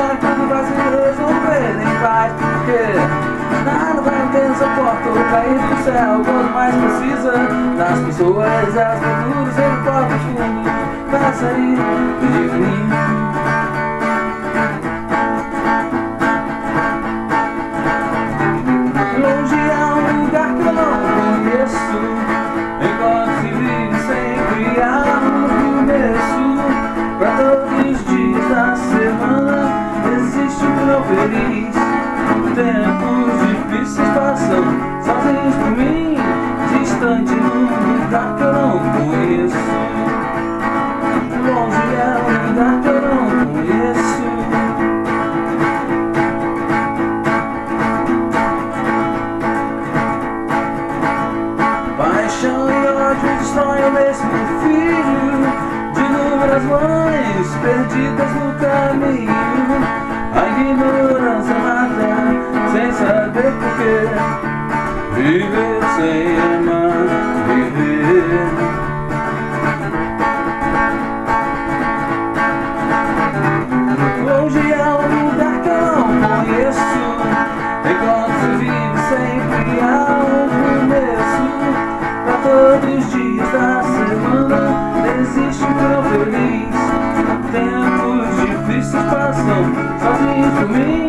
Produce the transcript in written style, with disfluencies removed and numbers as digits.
achar que tudo vai se resolver em paz, porque nada vai ter essa porta ou cair do céu quando mais precisa das pessoas, as culturas em porta fundo pra sair de mim. Longe há um lugar que eu não conheço, enquanto se vive sempre há um começo. Pra todos os dias da semana existe um final feliz. Tempos difíceis passam sozinhos por mim, distante num lugar que eu não conheço. Longe é um lugar que eu não conheço. Paixão e ódio destroem o mesmo filho, de inúmeras mães perdidas no caminho. A ignorância mata sem saber porquê. Viver sem amar, viver. Longe é um lugar que eu não conheço, enquanto se vive sempre há um começo. Pra todos os dias da semana existe um final feliz. Tempos difíceis passam sozinhos por mim,